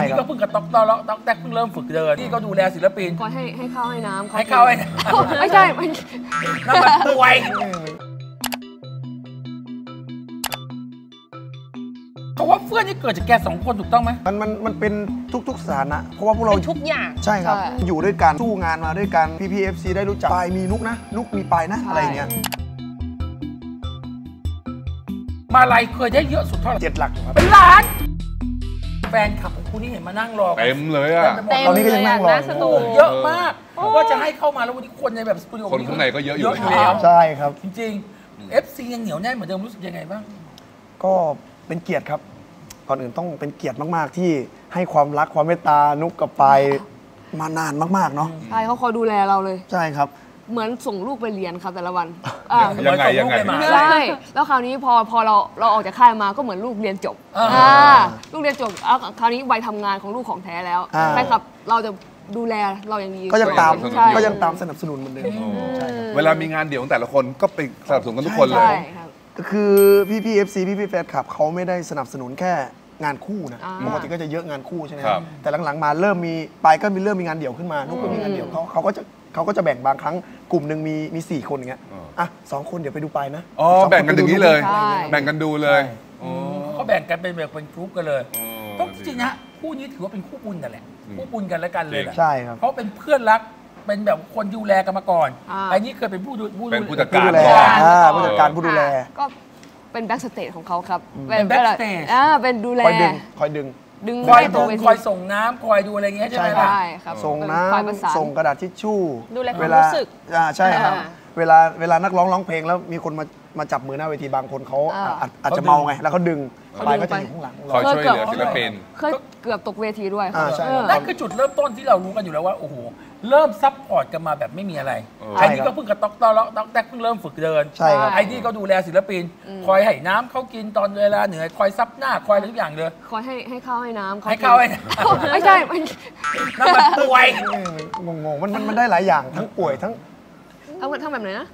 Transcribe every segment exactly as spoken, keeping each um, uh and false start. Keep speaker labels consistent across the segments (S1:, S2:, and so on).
S1: นี้ก็เพิ่งกระต๊อกตอล็อกต๊อกแตกเพิ่งเริ่มฝึกเดินนี่ก็ดูแลศิลปิน
S2: คอยให้ให้ข้าวให้น้ำ
S1: ให้ข้าวให้
S2: ไม่ใช่
S1: น้ำมันป่วยเขาว่าเฟื่องนี่เกิดจากแกสองคนถูกต้องไหม
S3: มันมันมันเป็นทุกๆสถานะเพราะว่าพวกเรา
S4: ทุกอย่าง
S3: ใช่ครับอยู่ด้วยกันสู้งานมาด้วยกันพี่พีเอฟซีได้รู้จักปายมีนุกนะนุกมีปายนะอะไรเงี้ย
S1: มาลัยเคยได้เยอะสุดเท่าไหร่
S3: เจ็ดหลักครับ
S1: เป็นล้านแฟนคลับของคุณนี่เห็นมานั่งรอ
S5: เต็มเลยอ่ะ
S3: ตอนนี้ก็ยังนั่งรอ
S1: เยอะมากว่าจะให้เข้ามาแล้ววันนี้คนในแบบสตูดิโอ
S5: คนข้างในก็เยอะอยู่
S1: แล้ว
S3: ใช่ครับ
S1: จริงๆ เอฟ ซี ยังเหนียวแน่นเหมือนเดิมรู้สึกยังไงบ้าง
S3: ก็เป็นเกียรติครับก่อนอื่นต้องเป็นเกียรติมากๆที่ให้ความรักความเมตตานุกกับปายมานานมากๆเนาะ
S2: ใช่เขาคอยดูแลเราเลย
S3: ใช่ครับ
S2: เหมือนส่งลูกไปเรียนครับแต่ละวัน
S5: ยังไงยังไง
S2: ใช่แล้วคราวนี้พอพอเราเราออกจากค่ายมาก็เหมือนลูกเรียนจบลูกเรียนจบคราวนี้วัยทำงานของลูกของแท้แล้วใช่ครับเราจะดูแลเราอย่างดี
S3: ก็ยังตามก็ยังตามสนับสนุนเหมือนเดิม
S5: เวลามีงานเดี่ยวของแต่ละคนก็ไปสนับสนุนกันทุกคนเลย
S3: ก็คือพี่พี่เอฟซีพี่พี่แฟนคลับเขาไม่ได้สนับสนุนแค่งานคู่นะปกติก็จะเยอะงานคู่ใช่ไหมครับแต่หลังๆมาเริ่มมีปายก็มีเริ่มมีงานเดี่ยวขึ้นมานุกก็มีงานเดี่ยวเขาเขาก็จะเขาก็จะแบ่งบางครั้งกลุ่มหนึ่งมีมีสี่คนอย่างเงี้ยอ่ะสองคนเดี๋ยวไปดูปายนะ
S5: อ๋อแบ่งกันอย่างนี้เลยแบ่งกันดูเลย
S1: เขาแบ่งกันเป็นแบบเป็นกรุ๊ปกันเลยต้องจริงนะคู่นี้ถือว่าเป็นคู่บุญกันแหละคู่บุญกันแล้วกันเลย
S3: ใช่ครับ
S1: เพราะเป็นเพื่อนรักเป็นแบบคนดูแลกันมาก่อนไอ้นี่เคยเป็นผู้ดู
S5: เป็นผู้จัดการ
S3: ผู้จัดการผู้ดูแล
S2: ก็เป็นแบ็กสเตจของเขาครับ
S1: เป็นแบ็กสเตจ
S2: อ่าเป็นดูแล
S3: คอยดึงคอยดึง
S2: ดึง
S1: คอยส่งคอยส่งน้ำคอยดูอะไรเงี้ยใช่ไหมล่ะ
S2: ใช่ครับ
S3: ส่งน้ำส่งกระดาษทิชชู่
S4: ดูแลความรู้สึก
S3: อ่าใช่ครับเวลาเวลานักร้องร้องเพลงแล้วมีคนมามาจับมือหน้าเวทีบางคนเขาอาจจะเมาไงแล้วเขาดึงปายก็จะอยู่ข้างหลัง
S5: คอยช่วยเหลือศิลปิน
S2: เคยเกือบตกเวทีด้วย
S1: นั่นคือจุดเริ่มต้นที่เรารู้กันอยู่แล้วว่าโอ้โหเริ่มซัพพอร์ตกันมาแบบไม่มีอะไรไอ้นี่ก็เพิ่งกระต๊อกตอล็อกต๊อกแตกเพิ่งเริ่มฝึกเดินไอ้นี่ก็ดูแลศิลปินคอยให้น้ำเขากินตอนเวลาเหนื่อยคอยซับหน้าคอยทุกอย่างเลย
S2: คอยให้ให้ข้าวให้น้ำ
S1: ให้ข้าวให้
S2: ไม่ใช่
S1: น้ำมันป่วย
S3: งงๆมันมันได้หลายอย่างทั้งป่วยทั้ง
S2: ทั้งทั้งแบบไหนนะ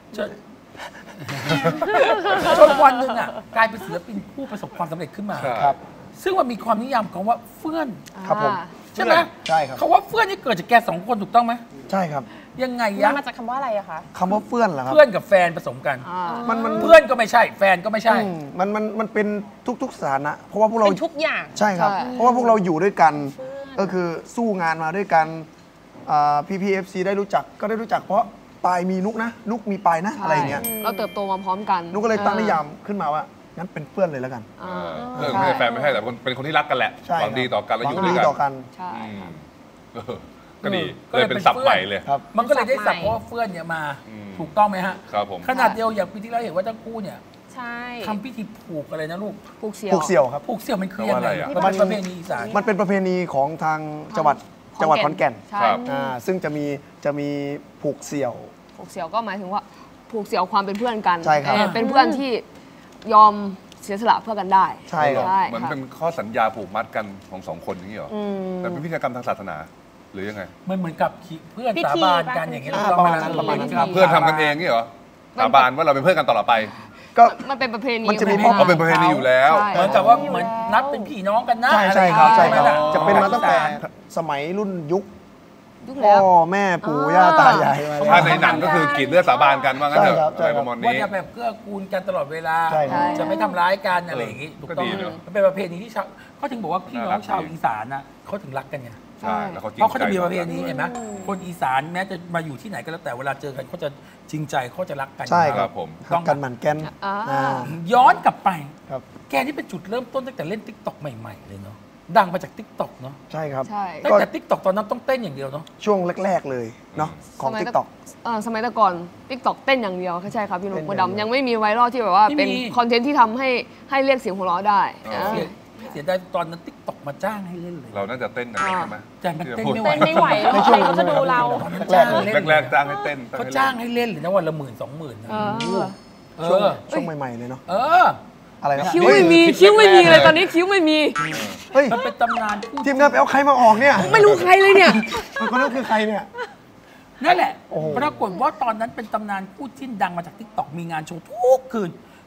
S1: จนวันหนึ่งอ่ะกลายเป็นศิลปินผู้ประสบความสำเร็จขึ้นมา
S3: ครับ
S1: ซึ่งมันมีความนิยามของว่าเฟื่อน
S3: ครับผม
S1: ใช่ไหม
S3: ใช่ครับ
S1: เขาว่าเฟื่อนนี่เกิดจากแกสองคนถูกต้องไหม
S3: ใช่ครับ
S1: ยังไง
S4: ยะมาจากคำว่าอะไรอะคะ
S3: คำว่าเฟื่อนเหรอครับ
S1: เพื่อนกับแฟนผสมกัน
S3: มันมัน
S1: เพื่อนก็ไม่ใช่แฟนก็ไม่ใช่
S3: มันมันมันเป็นทุกๆสถานะเพราะว่าพวกเรา
S4: เป็นทุกอย่าง
S3: ใช่ครับเพราะว่าพวกเราอยู่ด้วยกันก็คือสู้งานมาด้วยกันพี่พีเอฟซีได้รู้จักก็ได้รู้จักเพราะปายมีนุกนะนุกมีปายนะอะไรเงี้ย
S2: เราเติบโตมาพร้อมกัน
S3: นุกก็เลยตั้งนิยามขึ้นมาว่างั้นเป็นเพื่อนเลยแล้วกัน
S5: เพื่อนไม่ใช่แฟนไม่ใช่แต่เป็นคนที่รักกันแหละหวังดีต่อกันแล้วอยู่ด้วย
S3: กัน
S2: ใช่
S5: ก็ดีเลยเป็นศัพท์ใหม่เลย
S1: มันก็เลยได้ศัพท์เพราะว่าเฟื่อนเนี่ยมาถูกต้องไหมฮะ
S5: ครับผม
S1: ขนาดเดียวอย่างปีที่แล้วเห็นว่าทั้งคู่เนี่ย
S4: ใช่
S1: ทำพิธีผูกอะไรนะลูก
S2: ผูกเสี่ยว
S3: ผูกเสี่ยวครับ
S1: ผูกเสี่ยวมันคือยังไงมันเป็นประเพณีอีสาน
S3: มันเป็นประเพณีของทางจังหวัดจังหวัดขอนแก่นซึ่งจะมีจะมีผูกเสี่ยว
S2: ผูกเสี่ยวก็หมายถึงว่าผูกเสี่ยวความเป็นเพื่อนกัน
S3: ใช่ครับ
S2: เป็นเพื่อนที่ยอมเสียสละเพื่อกันได้
S3: ใช่ครับ
S5: เหมือนเป็นข้อสัญญาผูกมัดกันของสองคนอย่างนี้เหรอแต่เป็นพิธีกรรมทางศาสนาหรือยังไง
S1: มันเหมือนกับเพื่อนสาบานกันอย่างเงี้ย
S3: ประมาณนั้นประมาณนั้น
S5: เพื่อนทำกันเองนี่เหรอสาบานว่าเราเป็นเพื่อนกันตลอดไป
S3: ก็
S2: มันเป็นประเพณี
S3: มันจะมี
S5: พ่อเป็นประเพณีอยู่แล้ว
S1: เหมือนกับว่าเหมือนนับเป็นพี่น้องกันนะ
S3: ใช่ใช่ครับใช่ครับจะเป็นมาตั้งแต่สมัยรุ่นยุคพ่อแม่ปู่ย่าตายาย
S5: ถ้าในหนังก็คือกรีดเลือดสาบานกันว่างั้นเถอะอะไรประมาณนี้
S1: ว่าจะแบบเกื้อกูลกันตลอดเวลาจะไม่ทำร้ายกันอะไรอย่างงี้ถูกต้องมันเป็นประเพณีที่ชาวเขาถึงบอกว่าพี่น้องชาวอีสานน่ะเขาถึงรักกันไง
S5: ใช่แล้วเขาจริงใจ
S1: เพราะเขาจะมีประเพณีเห็นไหมคนอีสานแม้จะมาอยู่ที่ไหนก็แล้วแต่เวลาเจอกันเขาจะจริงใจเขาจะรักกัน
S3: ใช่ครับผมต้องกันหมั่นแกน
S1: ย้อนกลับไปแกนี่เป็นจุดเริ่มต้นตั้งแต่เล่นติ๊กต็อกใหม่ๆเลยเนาะดังมาจาก ติ๊กต็อก เนาะ
S3: ใช่ครับ
S1: ตั้งแต่ ติ๊กต็อก ตอนนั้นต้องเต้นอย่างเดียวเนาะ
S3: ช่วงแรกๆเลยเนาะของ ติ๊กต็อก
S2: สมัยแต่ก่อน ติ๊กต็อก เต้นอย่างเดียวใช่ครับพี่หนุ่มดำยังไม่มีไวรัลที่แบบว่าเป็นคอนเทนต์ที่ทำให้ให้เรียกเสียงหัวเราะได้
S1: เสียดายตอนนั้น ติ๊กต็อก มาจ้างให้เล่นเลย
S5: เราน่าจะเต้นกันใช่ไหม
S1: แต่มันเต้นไม่
S4: ไหวไม่ไหวแล้วใครเขาจะดูเรา
S5: แรกๆจ้างให้เต้น
S1: เขาจ้างให้เล่นเลยนะวันละหมื่นสองหมื่น
S3: ช่วงช่วงใหม่ๆเลยเนาะ
S1: เออ
S3: อะไรนะ
S2: คิ้วไม่มีคิ้วไม่มีเลยตอนนี้คิ้วไม่มี
S3: เฮ้ย
S1: มันเป็นตำนาน
S3: ทีมงานไปเอาใครมาออกเนี่ย
S2: ไม่รู้ใครเลยเนี่ย
S3: คนนั้นคือใครเนี่ย
S1: นั่นแหละปรากฏว่าตอนนั้นเป็นตำนานคู่จิ้นดังมาจาก ติ๊กต็อก มีงานโชว์ทุกคืน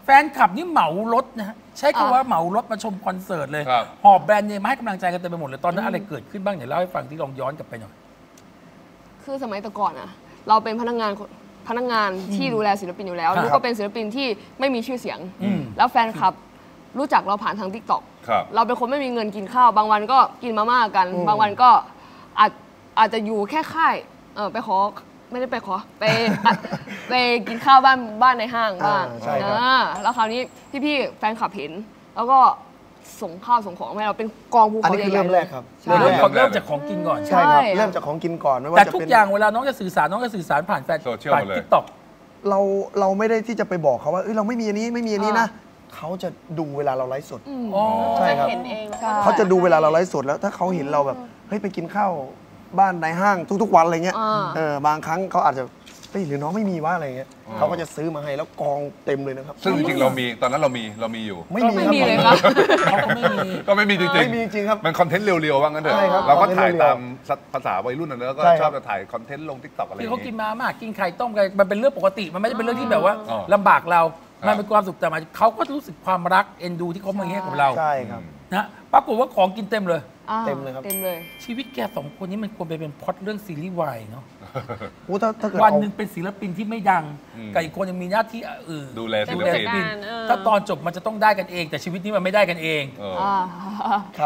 S1: แฟนคลับนี่เหมารถนะฮะใช้คำว่าเหมารถมาชมคอนเสิร์ตเลย
S5: ครับ
S1: หอบแบรนด์เนมมาให้กำลังใจกันเต็มไปหมดเลยตอนนั้นอะไรเกิดขึ้นบ้างเดี๋ยวเล่าให้ฟังที่ลองย้อนกลับไปหน่อย
S2: คือสมัยแต่ก่อนอะเราเป็นพนักงานพนักงานที่ดูแลศิลปินอยู่แล้ว
S1: ครับ
S2: ลูกก็เป็นศิลปินที่ไม่มีชื่อเสียง
S1: อืม
S2: แล้วแฟนคลับรู้จักเราผ่านทางทิกตอก
S5: ครับ
S2: เราเป็นคนไม่มีเงินกินข้าว บางวันก็กินมาม่ากัน
S3: อืม
S2: บางวันก็อาจอาจจะอยู่แค่ค่ายเออไปขอไม่ได้ไปขอไป อ่ะไปกินข้าวบ้านบ้านในห้างบ้าง
S3: อ่าใช่ครับ
S2: อ่าแล้วคราวนี้พี่ๆแฟนคลับเห็น แล้วก็ส่งข้าวส่งของให้เราเป็นกองภู
S3: อัน
S2: เขา
S3: นี้
S2: ใหญ่
S3: คือ
S2: ๆ
S3: เริ่มแรกครับ
S2: ใช่
S1: เริ่ม
S3: แรก
S1: ก่อนเริ่มจากของกินก่อน
S3: ใช่ครับ
S2: ใช่
S3: เริ่มจากของกินก่อนไม่ว่า
S1: แต่
S3: จะ
S1: ทุก
S3: เป็น
S1: อย่างเวลาน้องจะสื่อสารน้องจะสื่อสารผ่านแฟน
S5: โซเชียล
S1: ผ่าน
S5: เลย
S1: ทิกตอก
S3: เราเราไม่ได้ที่จะไปบอกเขาว่าเอ้ยเราไม่มีอันนี้ไม่มีอันนี้นะเขาจะดูเวลาเราไลฟ์สด
S1: อ๋อ
S3: ใช่ครับ
S4: เห็นเองแล้ว
S2: ใช่
S4: ก็
S3: เขาจะดูเวลาเราไลฟ์สดแล้วถ้าเขาเห็นเราแบบเฮ้ยไปกินข้าวบ้านในห้างทุกๆวันอะไรเงี้ย
S2: อ่า
S3: เออบางครั้งเขาอาจจะเฮ้ยหรือน้องไม่มีวะอะไรเงี้ยเขาก็จะซื้อมาให้แล้วกองเต็มเลยนะครับ
S5: ซึ่งจริงๆเรามีตอนนั้นเรามีเรามีอยู่
S3: ไม่มี
S2: ไม่
S3: ครับ
S2: มีเลยครับ
S1: เขาก็ไม่มี
S5: ก็ไม่มีจริงๆ
S3: ไม่มีจริงครับ
S5: มันคอนเทนต์เรียวๆว่างั้นเถอะ
S3: ใช่ครับ
S5: เราก็
S3: คอนเทนต์
S5: ถ่าย
S3: เรียวๆ
S5: ตามภาษาวัยรุ่นนะแล้วก็
S3: ใช่ครับ
S5: ชอบจะถ่ายคอนเทนต์ลงทิกตอกอะไรอ
S1: ที่
S5: ย่าง
S1: เขากิน
S5: งี้
S1: มาม่ากินไข่ต้มกันมันเป็นเรื่องปกติ มันไม่ได้เป็นเรื่องที่แบบว่า
S5: อ๋อ
S1: ลำบากเรา
S5: ครับ
S1: มันเป็นความสุขแต่หมายเขาก็รู้สึกความรักเอ็นดูที่เขามาให้กับเรา
S3: ใช่ครับ
S1: นะปรากฏว่าของกินเต็มเลย
S2: อ่า
S3: เต็มเลยครับ
S2: เต็มเลย
S1: ชีวิตแกสองคนนี้มันควรไปเป็นพล็อตเรื่องซีรีส์วายเนาะ
S3: โอ้ถ้าถ้าเกิด
S1: วัน
S3: เอา
S1: หนึ่งเป็นศิลปินที่ไม่ดัง
S5: อืม
S1: กับอีกคนยังมีหน้าที่เออ
S5: ดูแลศิ
S1: ดู
S5: ล
S1: แล
S5: ปิ
S1: ศิ
S5: น
S1: ลปิน
S4: เออ
S1: ถ้าตอนจบมันจะต้องได้กันเอง แต่ชีวิตนี้มันไม่ได้กันเอง
S5: เออ
S2: อ่า
S3: ครับ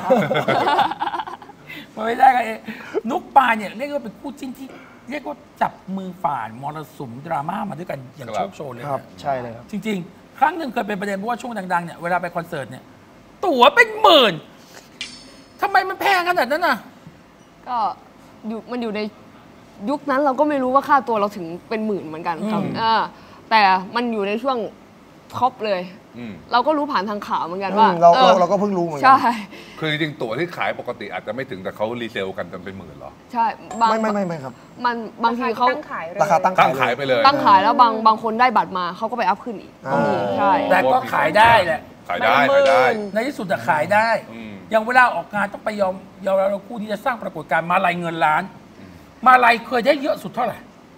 S1: มันไม่ได้กันเองนุกปายเนี่ยเรียกว่าเป็นคู่จิ้นที่เรียกว่าจับมือฝ่านมรสุมดราม่ามาด้วยกันอย่าง
S5: ครั
S1: โช
S5: บ
S1: คโชนเลย
S3: ครับ
S1: นะ
S3: ใช่เลยครับ
S1: จริง ๆ ครั้งหนึ่งเคยเป็นประเด็นเพราะว่าช่วงดังๆเนี่ยเวลาไปคอนเสิร์ตเนี่ยตั๋วเป็นหมื่นทำไมมันแพงขนาดนั้นน่ะ
S2: ก็อยู่มันอยู่ในยุคนั้นเราก็ไม่รู้ว่าค่าตัวเราถึงเป็นหมื่นเหมือนกันครับ
S1: อืม
S2: อ่าแต่มันอยู่ในช่วงท็อปเลย
S5: อืม
S2: เราก็รู้ผ่านทางข่าวเหมือนกัน
S3: อืม
S2: ว่า
S3: เรา
S2: อ
S3: เรา
S2: อ
S3: เราก็เพิ่งรู้เหมือนกั
S2: ใช่
S5: คือจริงๆตั๋วที่ขายปกติอาจจะไม่ถึงแต่เขารีเซลกันจนเป็นหมื่นเหรอ
S2: ใช่บาง
S3: ไม่ไม่ไม่ไม่ครับ
S2: มันบางทีเขา
S4: ตั้งขายเลย
S3: ราคาตั้ง
S5: ตั้ง
S3: ขา
S5: ขาย
S3: ย
S5: ไป
S3: เลย
S5: เลย
S2: ตั้งขายแล้วบางบางคนได้บัตรมาเขาก็ไปอัพขึ้นอีก
S3: อ่า
S2: ก็มีใช่
S1: แต่ก็ขายได้แหละ
S5: ขายได้ขายได้
S1: ในที่สุดอะขายได้
S5: อืม
S1: อย่างเวลาออกงานต้องไปยอมยอมเราคู่ที่จะสร้างปรากฏการณ์มาลายเงินล้าน มาลายเคยได้เยอะสุดเท่าไหร่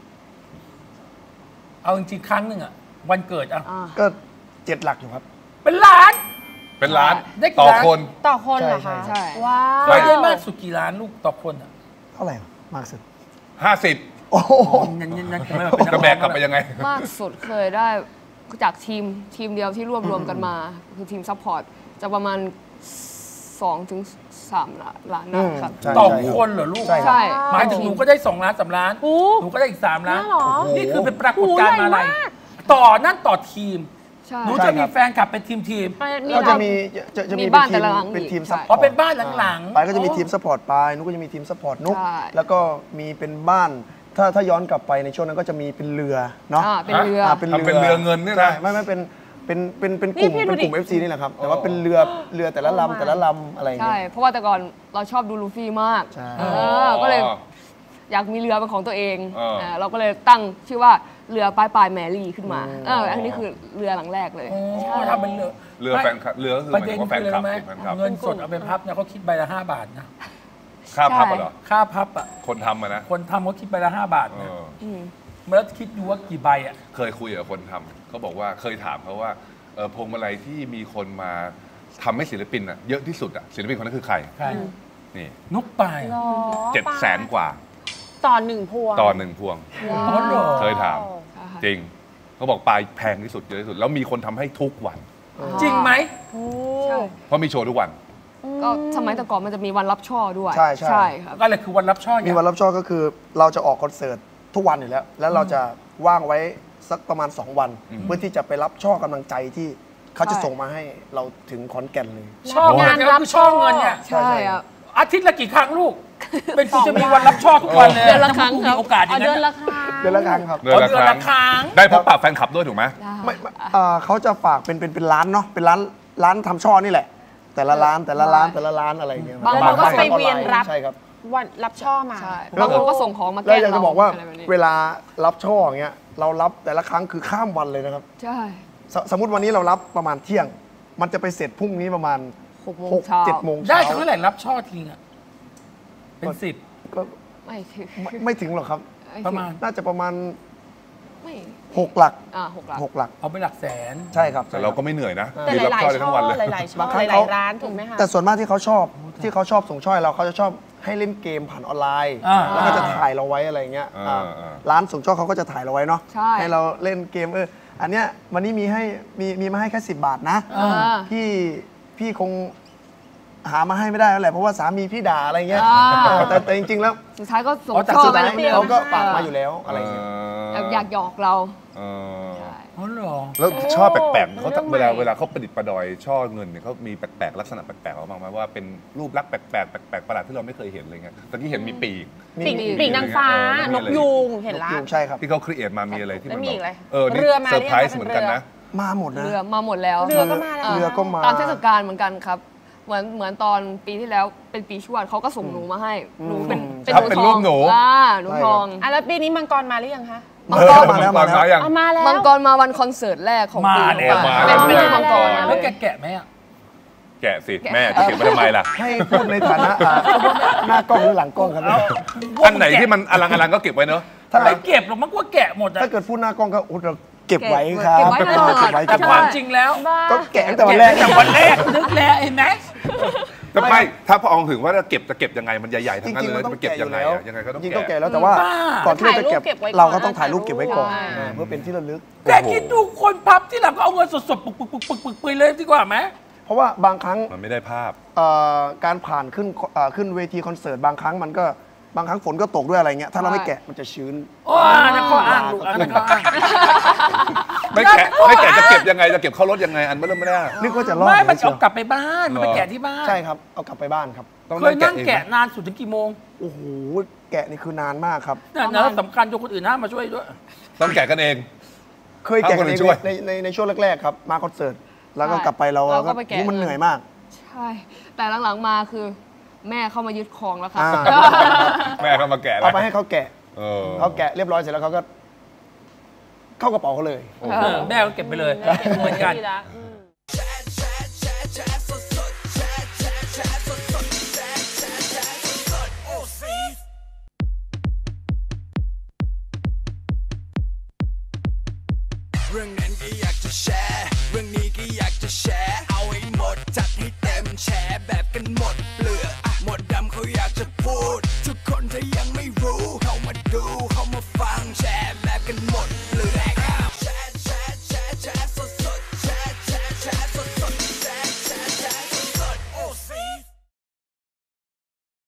S1: เอาจริงๆครั้งหนึ่งอะวันเกิดอะ
S2: อ่า
S3: ก็เจ็ดหลักอยู่ครับ
S1: เป็นล้าน
S5: เป็นล้าน
S1: ได้กี่
S5: ต่อ
S1: ล้าน
S5: คน
S4: ต่อคนเหรอ
S3: ใช่
S4: คะ
S2: ใช่
S4: ว้า
S1: เค
S4: วย
S1: ได้มากสุดกี่ล้านลูกต่อคนอะ
S3: เท่าไหร่มากสุด
S5: ห้าสิบ
S3: โอ้โห
S1: นั่นนั่นนั่นคงไม่มาเป็นนั
S5: จะ
S1: ร้อง
S5: แบกกลับไปยังไง
S2: มากสุดเคยได้จากทีมทีมเดียวที่รวบรวมกันมา คือทีมซัพพอร์ตจะประมาณสองถึงสามล้านนะครับ
S3: ใช่
S1: ต่อ
S3: ใช่
S1: คนเหรอลูก
S3: ใช่ครับ
S2: ใช่
S1: หมายถึงหนูก็ได้สองล้านสามล้าน
S4: หู
S1: หนูก็ได้อีกสามล้าน
S4: น่าเหรอ
S1: นี่คือเป็นปรากฏการณ์
S4: หูใหญ่
S1: มาอะไร
S4: มาก
S1: ต่อนั่นต่อทีม
S2: ใช่
S1: หนู
S3: ใช่
S1: จะ
S3: ค
S1: มี
S3: รับ
S1: แฟนคลับเป็นทีมทีม
S4: มี
S3: ก็จะ
S4: เรา
S3: มีจะจะ
S2: มี
S3: มี
S2: บ้าน
S3: เป็น
S2: แต่
S3: ทีม
S2: ละหลัง
S3: เป็นทีม
S2: อีก
S3: ซัพ
S2: ใช่
S3: พอร์ต
S1: อ๋อเป็นบ้านหลังๆ
S3: ไปก็จะมี
S1: อ๋อ
S3: ทีมซัพพอร์ตไปนุกก็จะมีทีมซัพพอร์ตนุก
S2: ใช่
S3: แล้วก็มีเป็นบ้าน ถ้าถ้าย้อนกลับไปในช่วงนั้นก็จะมีเป็นเรือเนาะ
S2: อ่าเป็นเรือ
S3: อ่าเป็น
S5: ทำเป็นเรือเงินเนี่ยนะ
S3: ใช่ไม่ไม่เป็นเป็นเป็นเป็นกลุ่ม
S4: นี่พี่ดู
S3: เป็นกลุ่ม
S4: ดิ
S3: เอฟซีนี่แหละครับ แต่ว่าเป็นเรือเรือแต่ละ
S4: โอ้
S3: ลำ
S4: my
S3: แต่ละลำอะไรอย่าง
S2: ใช่
S3: เงี้ย
S2: เพราะว่าแต่ก่อนเราชอบดูลูฟี่มาก
S3: ใช่
S2: เออก็เลยอยากมีเรือเป็นของตัวเอง
S5: เออ
S2: เออเราก็เลยตั้งชื่อว่าเรือปลายปลายแมรี่ขึ้นมาเอออันนี้คือเรือหลังแรกเลย
S1: อ๋
S2: ใช่
S1: อทำเป็นเรือ
S5: เรือแฟนคลับเรือก็คือห
S1: ป
S5: มาย
S1: ระเด็
S5: ถึ
S1: น
S5: งว่าแฟ
S1: คื
S5: น
S1: ออะไร
S5: คลับ
S1: รู้ไหม
S5: แฟนคลับ
S1: เงินสดเอาไปพับเนี่ยเขาคิดใบละห้าบาทนะ
S5: ค่าพับอะเหรอ
S1: ค่าพับอ่ะ
S5: คนทำอะนะ
S1: คนทำเขาคิดใบละห้าบาท
S5: เอ
S1: นะ
S5: อ
S2: ม
S1: แล้วคิดดูว่ากี่ใบอ่ะ
S5: เคยคุยกับคนทำเขาบอกว่าเคยถามเขาว่าเออพวงมาลัยที่มีคนมาทำให้ศิลปินอะเยอะที่สุดอะศิลปินคนนั้นคือใคร
S1: ใช่
S5: นี่
S1: นุกปลาย
S4: หร
S1: อะ
S4: อ
S5: เจ็ดแสนกว่า
S4: ต่อหนึ่งพวง
S5: ต่อหนึ่งพวง
S1: อ๋อเหรอ
S5: เคยถาม จริงเขาบอกปลายแพงที่สุดเยอะที่สุด แล้วมีคนทำให้ทุกวัน
S1: จริงไหม
S4: โอ้
S2: ใช่
S5: เพราะมีโชว์ทุกวัน
S2: ก็สมัยแต่ก่อนมันจะมีวันรับช่อด้วย
S3: ใช่ใช่
S2: ใช่ครับ
S1: ก็เลยคือวันรับช่อ
S3: มี
S1: เนี่ย
S3: วันรับช่อก็คือเราจะออกคอนเสิร์ตทุกวันอยู่แล้ว แล้วเราจะว่างไว้สักประมาณ สอง วัน
S5: อืม
S3: เพื่อที่จะไปรับช่อกำลังใจที่เขาจะ
S2: ใช่
S3: ส่งมาให้เราถึงขอนแก่นเลย
S1: ช่อเงินเนี่ยคือช่อเงินเนี่ย
S3: ใช่
S2: ใช่
S3: ใช่
S2: ครับ
S1: อาทิตย์ละกี่ครั้งลูก เป็นคุณจะมีวันรับช่อทุกวันเลย
S2: เดือนละครั้งครับ
S1: มีโอกาสอ
S4: เอา
S1: ย่าง
S4: เดื
S1: นั้
S4: อน
S1: น
S4: ละครั้ง
S3: เดือนละครั้งครับ
S5: เดือนละ
S1: เดือนละครั้ง
S5: ได้พบปะแฟนคลับด้วยถูกไหม
S3: ไม่ไม่อ่าเขาจะฝากเป็นเป็นเป็นร้านเนาะเป็นร้านร้านทำช่อนี่แหละ แต่ละร้านแต่ละร้านแต่ละร้านอะไรอย่างเงี้ย
S2: บาง
S4: คนก็
S3: ร้
S4: ไปเวียนรับ
S3: ใช่ครับ
S4: วันรับช่อมา
S2: ใช่บางคนก็ส่งของมา
S3: แล้ว
S2: แก้
S3: อยากจะบอกว่า
S2: ะไรแบบนี้
S3: เวลารับช่ออย่างเงี้ยเรารับแต่ละครั้งคือข้ามวันเลยนะครับ
S2: ใช่
S3: สสมมติวันนี้เรารับประมาณเที่ยง มันจะไปเสร็จพรุ่งนี้ประมาณ
S2: หกโมง
S3: หก
S2: เช้า
S3: เจ็ดโมง
S1: ได้
S3: เช้า
S1: เท่าไหร่รับช่อทีอ่ะเป็นสิบ
S3: ก็
S2: ไม่ถึง
S3: ไม่ไม่ถึงหรอกครับ
S2: ไถึง
S1: ประมาณ
S3: น่าจะประมาณ
S2: ไม่
S3: หกหลัก
S2: อ่าหกหลัก
S3: หกหลัก
S1: เอาไปหลักแสน
S3: ใช่ครับ
S5: แต่เราก็ไม่เหนื่อยนะ
S4: แต่
S5: ยืน
S4: ห
S5: รับ
S4: ลาย
S5: ช่อ
S4: ๆ ช่อ
S5: ได้ทั้งวันเลย
S4: หลายๆช่อบ
S3: างครั้ง
S4: หลา
S3: เขา
S4: ยๆร้านถูกไหมคะ
S3: แต่ส่วนมากที่เขาชอบที่เขาชอบส่งช่อยเราเขาจะชอบให้เล่นเกมผ่านออนไลน์
S1: อ่า
S3: แล้วก็จะถ่ายเราไว้อะไรเงี้ย
S5: อ่า
S3: อ่า
S5: อ่า
S3: ร้านส่งช่อยเขาก็จะถ่ายเราไว้เนาะ
S2: ใช่
S3: ให้เราเล่นเกมเอออันเนี้ยวันนี้มีให้มีมีมาให้แค่สิบบาทนะ
S2: อ่า
S3: พี่พี่คงหามาให้ไม่ได้แล้วแหละเพราะว่าสามีพี่ด่าอะไรเงี้ย
S2: อ่า
S3: เออแต่แต่จริงๆแล้ว
S2: สุดท้ายก็ส่ง
S3: อ๋อแต่
S2: ช่อ
S3: สุด
S2: ไป
S3: ท้าย
S2: เรื่อยๆ
S3: เขาก็ฝากมาอยู่แล้วอะไรเงี้ย
S2: แบบอยากหยอกเรา
S5: เออ
S2: ใช่
S1: อ๋อเหรอ
S5: แล้วช่อแปลกๆ
S4: โอ้
S5: เขา
S4: เรื่องใหม่
S5: เวลาเวลาเขาประดิษฐ์ประดอยช่อเงินเนี่ยเขามีแปลกๆลักษณะแปลกๆออกมาไหมว่าเป็นรูปลักษณ์แปลกๆแปลกๆประหลาดที่เราไม่เคยเห็นอะไรเงี้ยตะกี้เห็นมีปีก
S3: มี
S4: ปีก
S3: มี
S4: ปีกนางฟ้า
S5: เออแล้วมี
S4: น
S5: อะไร
S4: กยูงเห็นละ
S3: อยู่ใช่ครับ
S5: ที่เขาครีเอทมามีอะไรที่มัน
S4: แล้วมีอีกอะไร
S5: เออนี่
S4: เรือมา
S5: เซอร์ไพรส์
S4: หรือยังคะ
S5: เหมือนกันนะ
S3: มาหมดนะ
S2: เรือมาหมดแล้ว
S4: เรือก็มาแล้ว
S2: อ่
S3: เรือก็มา
S2: ตามเทศกาลเหมือนกันครับ เหมือนเหมือนตอนปีที่แล้วเป็นปีชวดเขาก็ส่งหนูมาให้หนูเป็นเป็น
S5: ครับ
S2: หนู
S5: เป็น
S2: ท
S5: รู
S2: อง
S5: ปหนู
S2: อ่าหนูทอง
S4: อ่ะแล้วปีนี้มังกรมาหรือยังคะ
S2: มัง
S5: เอก อ
S2: ร
S3: มาแล้ว
S5: มังกร
S3: มาแล้ว
S5: มายัง
S4: เอามาแล้ว
S2: มังกรมาวันคอนเสิร์ตแรกของปี
S1: มาแล้ว
S2: ค่ะ
S5: มา
S2: เป็น
S5: แล้ว
S2: เป็นรูปมังกร
S4: มา
S2: มา
S1: แล้ว
S2: เลย
S1: แกะแกะไหมอ่ะ
S5: แกะสิแม่จะเก็บไว้ทำไมล่ะ
S3: ให้พูดในฐานะอ่าหน้ากล้องหรือหลังกล้องครับ
S5: อันไหนที่มันอลังอลังก็เก็บไว้เนอะ
S3: ถ้า
S1: ไม่เก็บหรอกมันก็แกะหมดอะ
S3: ถ้าเกิดพูดหน้ากล้องก็อุดเราเก็บไว้ครับ
S2: เก็บไว้ตลอด
S3: เก็บไว้
S1: แต่
S3: เก็บ
S1: ค
S3: ไว้
S1: วามจริงแล้ว
S3: ก็แกะตั้งแต่วันแรก
S1: แต่วันแรกนึกแล้วเห็นไหม
S5: แต่ไม่ถ้าพอองถึงว่าจะเก็บจะเก็บยังไงมันใหญ่ๆ
S3: จ
S5: ทั้งนั้น
S3: ริง
S5: เล
S3: ๆมั
S5: ย
S3: นต้อง
S5: จะเก็บ
S3: แกะอ
S5: ยัง
S3: ยู่
S5: ไง
S3: แล้ว
S5: อะยังไงก็ต้อง
S3: จริงๆต้อง
S5: แกะ
S3: แกะแล้วแต่ว่า
S1: บ้า
S3: ก่อนที่เราจะเก็บ
S4: ถ่ายรูปเก็บไว้ก่อน
S3: เราก็ต้องถ่ายรูปเก็บไว้ก่อน
S4: ใช่
S3: อ่าเพื่อเป็นที่ระลึก
S1: แกคิดดูคนพับที่หลังก็เอาเงินสดๆปึกปึกปึกปึกปึกไปเลยดีกว่าไหม
S3: เพราะว่าบางครั้ง
S5: มันไม่ได้ภาพ
S3: เอ่อการผ่านขึ้นเอ่อขึ้นเวทีคอนเสิร์ตบางครั้งมันก็บางครั้งฝนก็ตกด้วยอะไรเงี้ยถ้าเราไม่แกะมันจะชื้น
S1: โอ้ยนั่นข้ออ้างลูกอันนั้นข้ออ้าง
S5: ไม่แกะไม่แกะจะเก็บยังไงจะเก็บเข้ารถยังไงอันไม่เริ่มไม่ได้
S3: นึกว่าจะรอด
S1: ไม่มัน
S3: เชีย
S1: เอา
S3: ว
S1: กลับไปบ้านมันไปแกะที่บ้าน
S3: ใช่ครับเอากลับไปบ้านครับ
S5: ต้อง
S1: เคยนั่ง
S5: เอง
S1: แกะนานสุดถึงกี่โมง
S3: โอ้โหแกะนี่คือนานมากครับ
S1: นั่นนะสำคัญจนคนอื่นห้ามมาช่วยด้วย
S5: ต้องแกะกันเอง
S3: เคยแกะกัน
S5: เอาคนอื่
S3: ใน
S5: นช่วย
S3: ในในในช่วงแรกๆครับมาคอนเสิร์ตแล้วก็
S2: ใช่
S3: กลับไปเรา
S2: เราก็
S3: ก็
S2: ไปแกะ
S3: โอ้มันเหนื่อยมาก
S2: ใช่ แต่หลังๆมาคือแม่เข้ามายึดครองแล้วครับ
S3: อ่า
S5: แม่เขามาแกะ
S3: เอาไปให้เขาแกะ
S5: เออ
S3: เขาแกะเรียบร้อยเสร็จแล้วเขาก็เข้ากระเป๋าเขาเลย
S5: โอ้โห
S1: เออแม่ก็เก็บไปเลย
S4: เก็บ
S1: เหมือนกัน
S4: ที่ละอืม
S6: เรื่องนั้นก็อยากจะแชร์ เรื่องนี้ก็อยากจะแชร์ เอาให้หมดจัดให้เต็มแชร์แบบกันหมด